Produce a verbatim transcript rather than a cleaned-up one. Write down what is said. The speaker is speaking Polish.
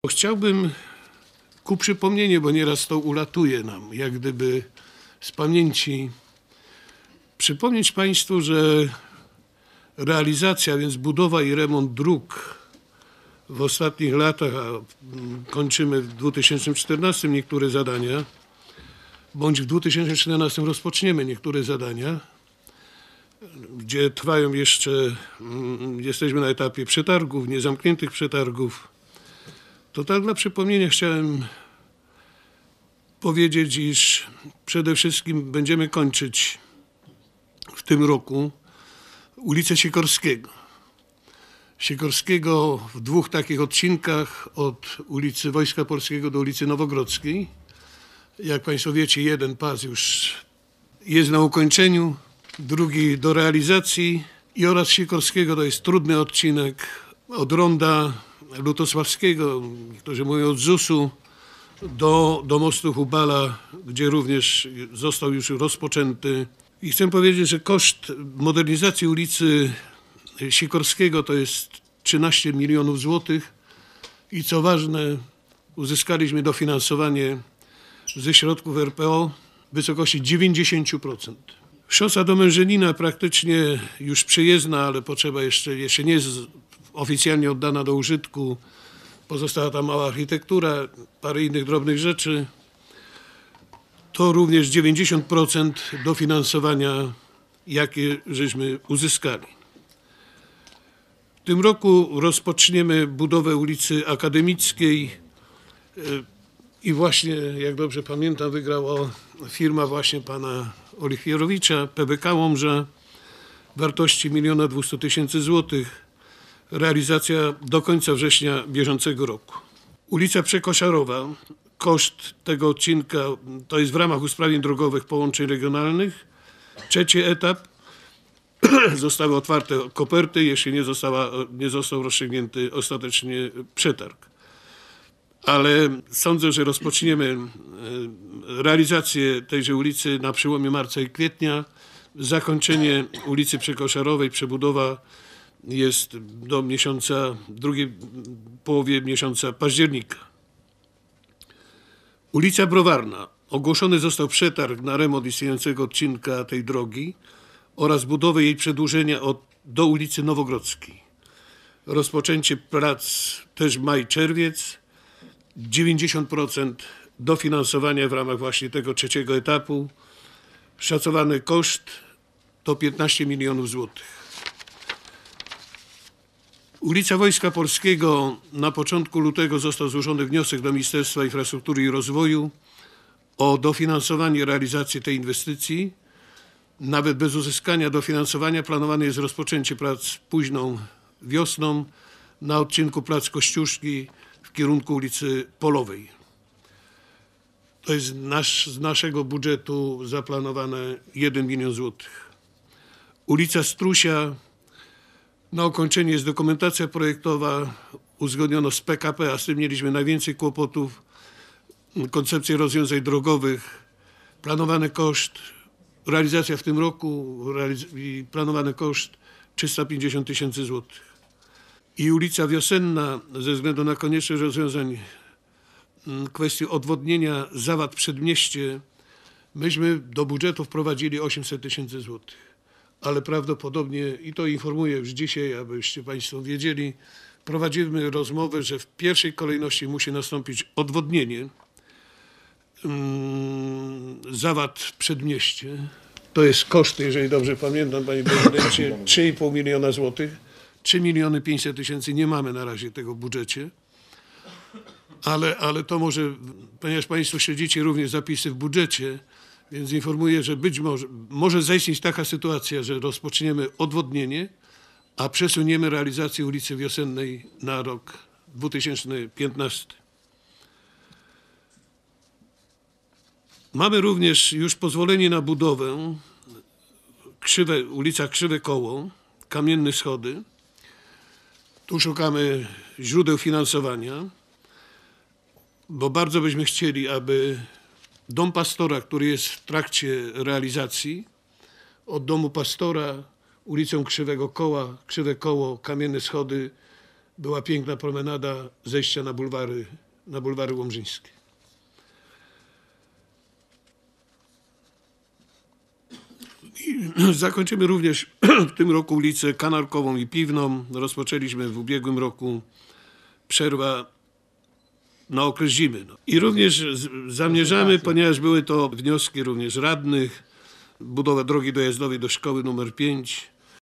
Chciałbym ku przypomnieniu, bo nieraz to ulatuje nam, jak gdyby z pamięci, przypomnieć Państwu, że realizacja, więc budowa i remont dróg w ostatnich latach, a kończymy w dwa tysiące czternastym niektóre zadania, bądź w dwa tysiące czternastym rozpoczniemy niektóre zadania, gdzie trwają jeszcze, jesteśmy na etapie przetargów, niezamkniętych przetargów. To tak dla przypomnienia chciałem powiedzieć, iż przede wszystkim będziemy kończyć w tym roku ulicę Sikorskiego. Sikorskiego w dwóch takich odcinkach, od ulicy Wojska Polskiego do ulicy Nowogrodzkiej. Jak Państwo wiecie, jeden pas już jest na ukończeniu, drugi do realizacji i oraz Sikorskiego to jest trudny odcinek od ronda Lutosławskiego, niektórzy mówią od zusu, do, do mostu Hubala, gdzie również został już rozpoczęty. I chcę powiedzieć, że koszt modernizacji ulicy Sikorskiego to jest trzynaście milionów złotych i co ważne, uzyskaliśmy dofinansowanie ze środków R P O w wysokości dziewięćdziesiąt procent. Szosa do Mężenina praktycznie już przejezdna, ale potrzeba jeszcze, jeszcze nie jest oficjalnie oddana do użytku. Pozostała tam mała architektura, parę innych drobnych rzeczy. To również dziewięćdziesiąt procent dofinansowania, jakie żeśmy uzyskali. W tym roku rozpoczniemy budowę ulicy Akademickiej i właśnie, jak dobrze pamiętam, wygrała firma właśnie pana Olichwierowicza, P B K Łomża, wartości miliona dwieście tysięcy złotych. Realizacja do końca września bieżącego roku. Ulica Przekoszarowa, koszt tego odcinka to jest w ramach usprawnień drogowych połączeń regionalnych. Trzeci etap. Zostały otwarte koperty, jeśli nie, została, nie został rozstrzygnięty ostatecznie przetarg. Ale sądzę, że rozpoczniemy realizację tejże ulicy na przełomie marca i kwietnia. Zakończenie ulicy Przekoszarowej, przebudowa jest do miesiąca, drugiej połowie miesiąca października. Ulica Browarna. Ogłoszony został przetarg na remont istniejącego odcinka tej drogi oraz budowę jej przedłużenia od, do ulicy Nowogrodzkiej. Rozpoczęcie prac też maj-czerwiec. dziewięćdziesiąt procent dofinansowania w ramach właśnie tego trzeciego etapu. Szacowany koszt to piętnaście milionów złotych. Ulica Wojska Polskiego. Na początku lutego został złożony wniosek do Ministerstwa Infrastruktury i Rozwoju o dofinansowanie realizacji tej inwestycji. Nawet bez uzyskania dofinansowania planowane jest rozpoczęcie prac późną wiosną na odcinku Plac Kościuszki w kierunku ulicy Polowej. To jest nasz, z naszego budżetu zaplanowane jeden milion złotych. Ulica Strusia. Na ukończenie jest dokumentacja projektowa, uzgodniono z P K P, a z tym mieliśmy najwięcej kłopotów. Koncepcje rozwiązań drogowych, planowany koszt, realizacja w tym roku i planowany koszt trzysta pięćdziesiąt tysięcy złotych. I ulica Wiosenna, ze względu na konieczność rozwiązań kwestii odwodnienia Zawad Przedmieście, myśmy do budżetu wprowadzili osiemset tysięcy złotych. Ale prawdopodobnie, i to informuję już dzisiaj, abyście Państwo wiedzieli, prowadzimy rozmowę, że w pierwszej kolejności musi nastąpić odwodnienie um, Zawad Przedmieście. To jest koszt, jeżeli dobrze pamiętam, Panie Prezydencie, trzy i pół miliona złotych. trzy miliony pięćset tysięcy nie mamy na razie tego w budżecie. Ale, ale to może, ponieważ Państwo śledzicie również zapisy w budżecie, więc informuję, że być może, może zaistnieć taka sytuacja, że rozpoczniemy odwodnienie, a przesuniemy realizację ulicy Wiosennej na rok dwa tysiące piętnasty. Mamy również już pozwolenie na budowę Krzywe, ulica Krzywe Koło, Kamienne Schody. Tu szukamy źródeł finansowania, bo bardzo byśmy chcieli, aby Dom Pastora, który jest w trakcie realizacji, od Domu Pastora ulicą Krzywego Koła, Krzywe Koło, Kamienne Schody, była piękna promenada zejścia na bulwary, na bulwary łomżyńskie. I zakończymy również w tym roku ulicę Kanarkową i Piwną. Rozpoczęliśmy w ubiegłym roku. Przerwa na okres zimy. I również z- zamierzamy, ponieważ były to wnioski również radnych, budowę drogi dojazdowej do szkoły numer pięć.